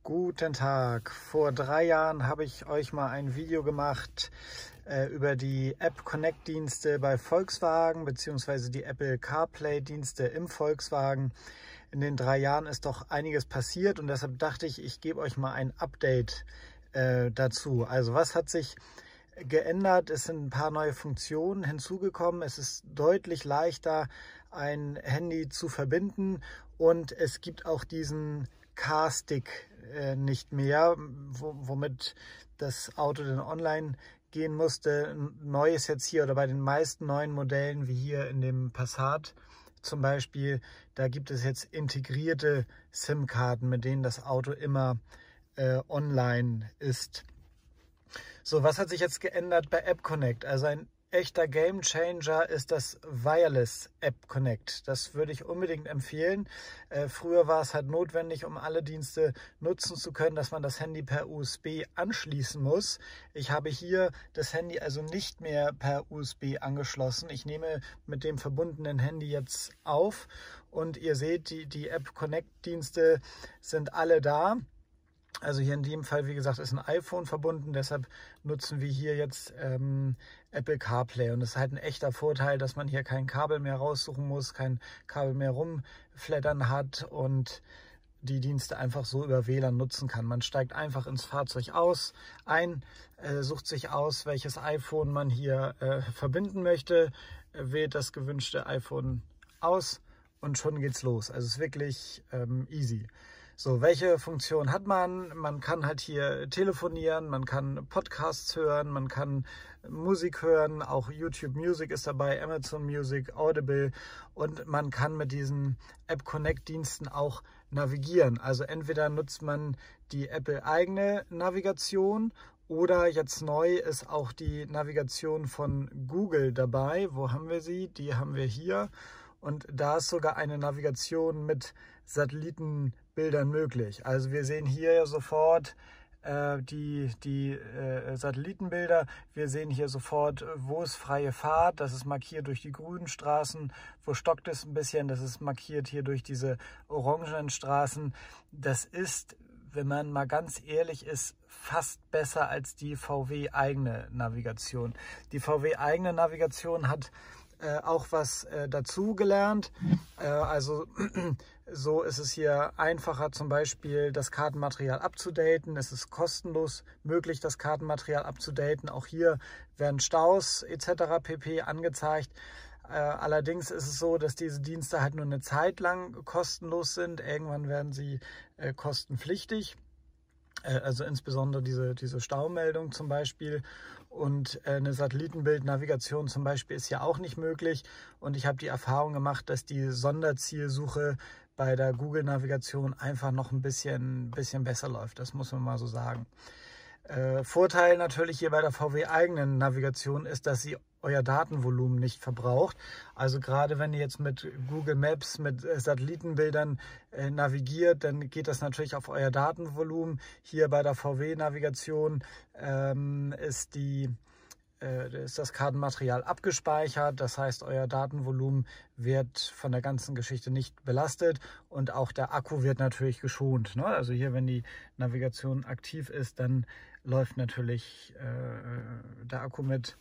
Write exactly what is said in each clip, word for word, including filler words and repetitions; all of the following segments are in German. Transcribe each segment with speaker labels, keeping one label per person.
Speaker 1: Guten Tag. Vor drei Jahren habe ich euch mal ein Video gemacht äh, über die App Connect Dienste bei Volkswagen bzw. die Apple CarPlay Dienste im Volkswagen. In den drei Jahren ist doch einiges passiert und deshalb dachte ich, ich gebe euch mal ein Update äh, dazu. Also was hat sich geändert? Es sind ein paar neue Funktionen hinzugekommen. Es ist deutlich leichter, ein Handy zu verbinden und es gibt auch diesen Car-Stick äh, nicht mehr, wo, womit das Auto dann online gehen musste. Neu ist jetzt hier oder bei den meisten neuen Modellen, wie hier in dem Passat zum Beispiel, da gibt es jetzt integrierte SIM-Karten, mit denen das Auto immer äh, online ist. So, was hat sich jetzt geändert bei App Connect? Also ein echter Game Changer ist das Wireless App Connect. Das würde ich unbedingt empfehlen. Äh, früher war es halt notwendig, um alle Dienste nutzen zu können, dass man das Handy per U S B anschließen muss. Ich habe hier das Handy also nicht mehr per U S B angeschlossen. Ich nehme mit dem verbundenen Handy jetzt auf und ihr seht, die, die App Connect Dienste sind alle da. Also hier in dem Fall, wie gesagt, ist ein iPhone verbunden, deshalb nutzen wir hier jetzt ähm, Apple CarPlay. Und es ist halt ein echter Vorteil, dass man hier kein Kabel mehr raussuchen muss, kein Kabel mehr rumflattern hat und die Dienste einfach so über W L A N nutzen kann. Man steigt einfach ins Fahrzeug aus, ein, äh, sucht sich aus, welches iPhone man hier äh, verbinden möchte, äh, wählt das gewünschte iPhone aus und schon geht's los. Also es ist wirklich ähm, easy. So, welche Funktion hat man? Man kann halt hier telefonieren, man kann Podcasts hören, man kann Musik hören, auch YouTube Music ist dabei, Amazon Music, Audible und man kann mit diesen App Connect Diensten auch navigieren. Also entweder nutzt man die Apple eigene Navigation oder jetzt neu ist auch die Navigation von Google dabei. Wo haben wir sie? Die haben wir hier. Und da ist sogar eine Navigation mit Satellitenbildern möglich. Also wir sehen hier ja sofort äh, die, die äh, Satellitenbilder. Wir sehen hier sofort, wo ist freie Fahrt. Das ist markiert durch die grünen Straßen. Wo stockt es ein bisschen? Das ist markiert hier durch diese orangenen Straßen. Das ist, wenn man mal ganz ehrlich ist, fast besser als die V W-eigene Navigation. Die V W-eigene Navigation hat Äh, auch was äh, dazu gelernt. Äh, also so ist es hier einfacher, zum Beispiel das Kartenmaterial abzudaten. Es ist kostenlos möglich, das Kartenmaterial abzudaten. Auch hier werden Staus et cetera pp. Angezeigt. Äh, allerdings ist es so, dass diese Dienste halt nur eine Zeit lang kostenlos sind. Irgendwann werden sie äh, kostenpflichtig. Also insbesondere diese, diese Staumeldung zum Beispiel und eine Satellitenbildnavigation zum Beispiel ist ja auch nicht möglich. Und ich habe die Erfahrung gemacht, dass die Sonderzielsuche bei der Google-Navigation einfach noch ein bisschen, bisschen besser läuft. Das muss man mal so sagen. Äh, Vorteil natürlich hier bei der V W-eigenen Navigation ist, dass sie euer Datenvolumen nicht verbraucht. Also gerade wenn ihr jetzt mit Google Maps, mit Satellitenbildern äh, navigiert, dann geht das natürlich auf euer Datenvolumen. Hier bei der V W-Navigation ähm, ist, die, äh, ist das Kartenmaterial abgespeichert. Das heißt, euer Datenvolumen wird von der ganzen Geschichte nicht belastet und auch der Akku wird natürlich geschont. Ne? Also hier, wenn die Navigation aktiv ist, dann läuft natürlich äh, der Akku mit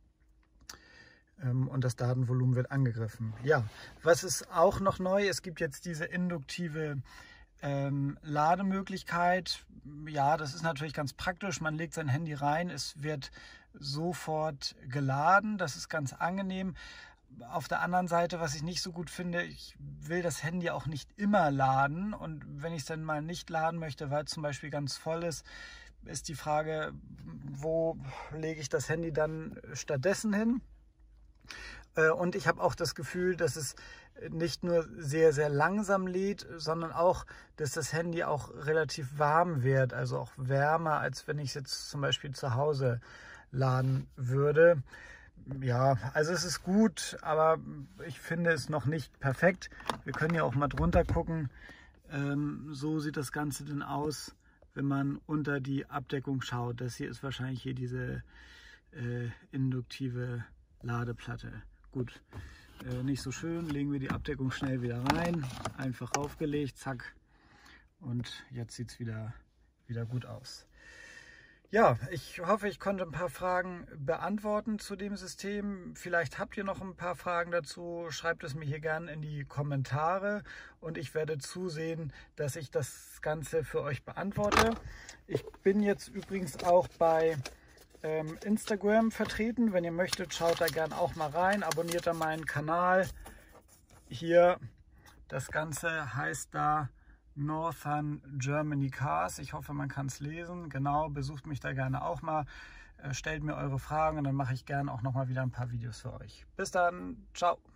Speaker 1: ähm, und das Datenvolumen wird angegriffen. Ja, was ist auch noch neu? Es gibt jetzt diese induktive ähm, Lademöglichkeit. Ja, das ist natürlich ganz praktisch. Man legt sein Handy rein, es wird sofort geladen. Das ist ganz angenehm. Auf der anderen Seite, was ich nicht so gut finde, ich will das Handy auch nicht immer laden. Und wenn ich es dann mal nicht laden möchte, weil es zum Beispiel ganz voll ist, ist die Frage, wo lege ich das Handy dann stattdessen hin? Und ich habe auch das Gefühl, dass es nicht nur sehr, sehr langsam lädt, sondern auch, dass das Handy auch relativ warm wird, also auch wärmer, als wenn ich es jetzt zum Beispiel zu Hause laden würde. Ja, also es ist gut, aber ich finde es noch nicht perfekt. Wir können ja auch mal drunter gucken. Ähm, so sieht das Ganze denn aus, wenn man unter die Abdeckung schaut. Das hier ist wahrscheinlich hier diese äh, induktive Ladeplatte. Gut, äh, nicht so schön. Legen wir die Abdeckung schnell wieder rein. Einfach raufgelegt, zack. Und jetzt sieht es wieder wieder gut aus. Ja, ich hoffe, ich konnte ein paar Fragen beantworten zu dem System. Vielleicht habt ihr noch ein paar Fragen dazu. Schreibt es mir hier gerne in die Kommentare und ich werde zusehen, dass ich das Ganze für euch beantworte. Ich bin jetzt übrigens auch bei ähm, Instagram vertreten. Wenn ihr möchtet, schaut da gerne auch mal rein. Abonniert da meinen Kanal. Hier, das Ganze heißt da Northern Germany Cars. Ich hoffe, man kann es lesen. Genau, besucht mich da gerne auch mal. Stellt mir eure Fragen und dann mache ich gerne auch noch mal wieder ein paar Videos für euch. Bis dann, ciao!